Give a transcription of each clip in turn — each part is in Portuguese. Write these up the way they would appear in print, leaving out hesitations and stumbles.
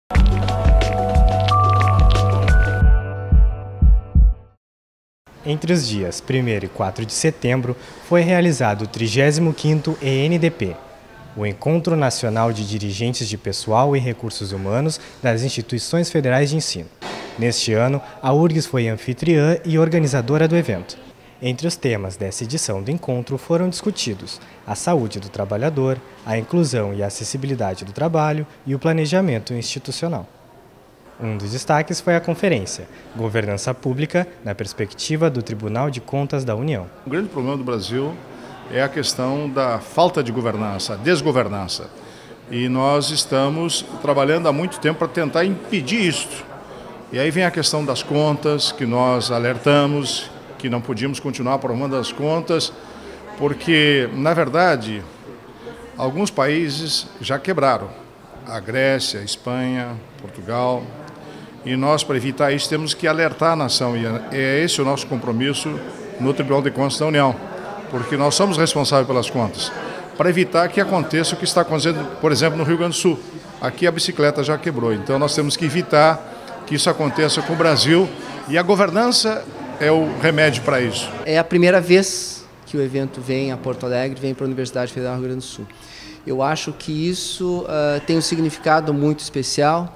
Entre os dias 1º e 4 de setembro, foi realizado o 35º ENDP, o Encontro Nacional de Dirigentes de Pessoal e Recursos Humanos das Instituições Federais de Ensino. Neste ano, a URGS foi anfitriã e organizadora do evento. Entre os temas dessa edição do encontro foram discutidos a saúde do trabalhador, a inclusão e a acessibilidade do trabalho e o planejamento institucional. Um dos destaques foi a conferência Governança Pública na perspectiva do Tribunal de Contas da União. O grande problema do Brasil é a questão da falta de governança, a desgovernança. E nós estamos trabalhando há muito tempo para tentar impedir isto. E aí vem a questão das contas, que nós alertamos, que não podíamos continuar aprovando as contas, porque, na verdade, alguns países já quebraram. A Grécia, a Espanha, Portugal. E nós, para evitar isso, temos que alertar a nação. E é esse o nosso compromisso no Tribunal de Contas da União, porque nós somos responsáveis pelas contas, para evitar que aconteça o que está acontecendo, por exemplo, no Rio Grande do Sul. Aqui a bicicleta já quebrou, então nós temos que evitar que isso aconteça com o Brasil, e a governança é o remédio para isso. É a primeira vez que o evento vem a Porto Alegre, vem para a Universidade Federal do Rio Grande do Sul. Eu acho que isso tem um significado muito especial,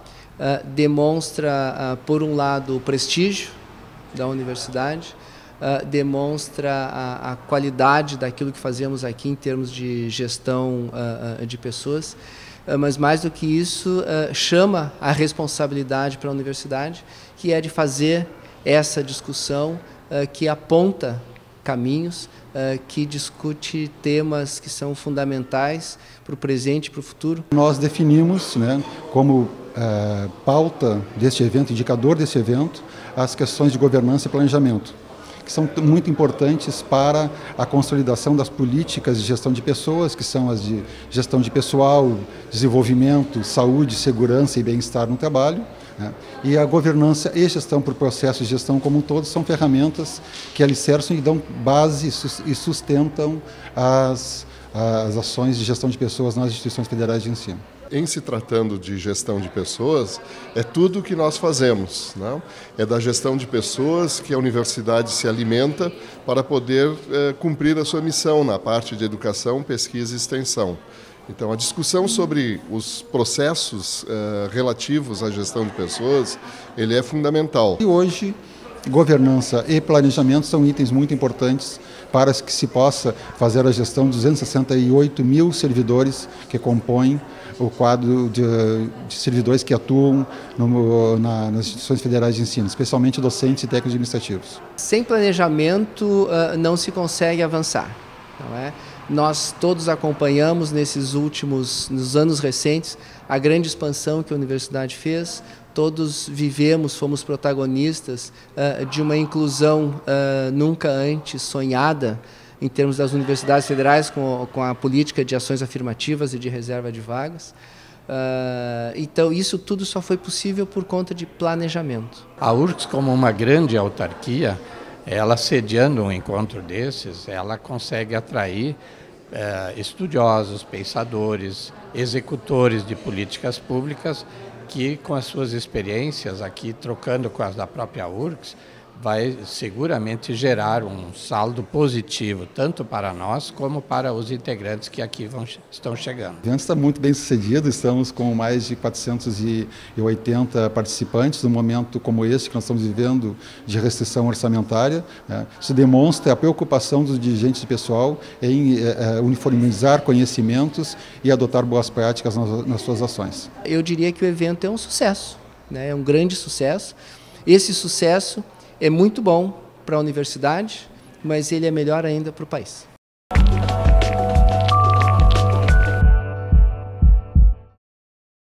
demonstra, por um lado, o prestígio da universidade, demonstra a qualidade daquilo que fazemos aqui em termos de gestão de pessoas, mas mais do que isso, chama a responsabilidade para a universidade, que é de fazer essa discussão que aponta caminhos, que discute temas que são fundamentais para o presente e para o futuro. Nós definimos, como pauta deste evento, indicador desse evento, as questões de governança e planejamento, que são muito importantes para a consolidação das políticas de gestão de pessoas, que são as de gestão de pessoal, desenvolvimento, saúde, segurança e bem-estar no trabalho. E a governança e gestão por processos de gestão como um todo são ferramentas que alicerçam e dão base e sustentam as ações de gestão de pessoas nas instituições federais de ensino. Em se tratando de gestão de pessoas, é tudo o que nós fazemos, né? É da gestão de pessoas que a universidade se alimenta para poder cumprir a sua missão na parte de educação, pesquisa e extensão. Então, a discussão sobre os processos relativos à gestão de pessoas, ele é fundamental. E hoje, governança e planejamento são itens muito importantes para que se possa fazer a gestão de 268 mil servidores que compõem o quadro de servidores que atuam nas instituições federais de ensino, especialmente docentes e técnicos administrativos. Sem planejamento não se consegue avançar, não é? Nós todos acompanhamos nos anos recentes, a grande expansão que a universidade fez, todos vivemos, fomos protagonistas de uma inclusão nunca antes sonhada em termos das universidades federais com a política de ações afirmativas e de reserva de vagas. Então isso tudo só foi possível por conta de planejamento. A URGS, como uma grande autarquia, ela sediando um encontro desses, ela consegue atrair estudiosos, pensadores, executores de políticas públicas que, com as suas experiências aqui, trocando com as da própria URGS, vai seguramente gerar um saldo positivo, tanto para nós como para os integrantes que aqui estão chegando. O evento está muito bem sucedido, estamos com mais de 480 participantes num momento como esse que nós estamos vivendo de restrição orçamentária. Isso demonstra a preocupação dos dirigentes de pessoal em uniformizar conhecimentos e adotar boas práticas nas suas ações. Eu diria que o evento é um sucesso, é um grande sucesso. Esse sucesso é muito bom para a universidade, mas ele é melhor ainda para o país.